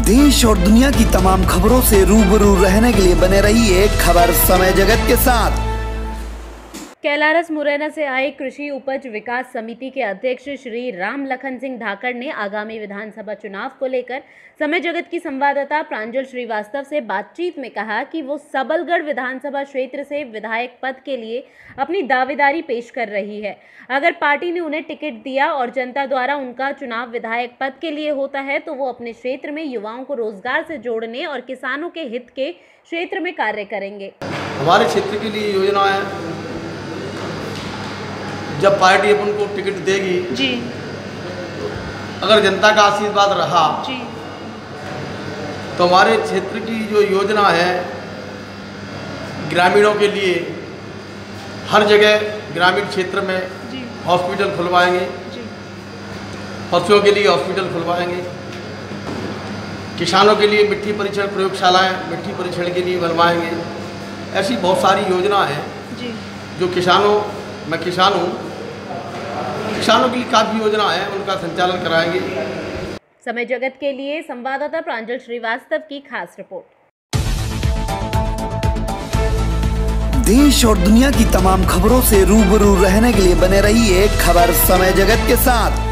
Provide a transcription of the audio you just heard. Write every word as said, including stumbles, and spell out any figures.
देश और दुनिया की तमाम खबरों से रूबरू रहने के लिए बने रहिए खबर समय जगत के साथ। कैलारस मुरैना से आए कृषि उपज विकास समिति के अध्यक्ष श्री राम लखन सिंह धाकड़ ने आगामी विधानसभा चुनाव को लेकर समय जगत की संवाददाता प्रांजल श्रीवास्तव से बातचीत में कहा कि वो सबलगढ़ विधानसभा क्षेत्र से विधायक पद के लिए अपनी दावेदारी पेश कर रही है। अगर पार्टी ने उन्हें टिकट दिया और जनता द्वारा उनका चुनाव विधायक पद के लिए होता है तो वो अपने क्षेत्र में युवाओं को रोजगार से जोड़ने और किसानों के हित के क्षेत्र में कार्य करेंगे। हमारे क्षेत्र के लिए योजना है, जब पार्टी अपन को टिकट देगी जी, अगर जनता का आशीर्वाद रहा जी, तो हमारे क्षेत्र की जो योजना है ग्रामीणों के लिए हर जगह ग्रामीण क्षेत्र में हॉस्पिटल खुलवाएंगे, पशुओं के लिए हॉस्पिटल खुलवाएंगे, किसानों के लिए मिट्टी परीक्षण प्रयोगशालाएं मिट्टी परीक्षण के लिए बनवाएंगे। ऐसी बहुत सारी योजना है जो किसानों मैं किसान हूँ, किसानों के लिए काफ़ी योजना है, उनका संचालन कराएंगे। समय जगत के लिए संवाददाता प्रांजल श्रीवास्तव की खास रिपोर्ट। देश और दुनिया की तमाम खबरों से रूबरू रहने के लिए बने रहिए खबर समय जगत के साथ।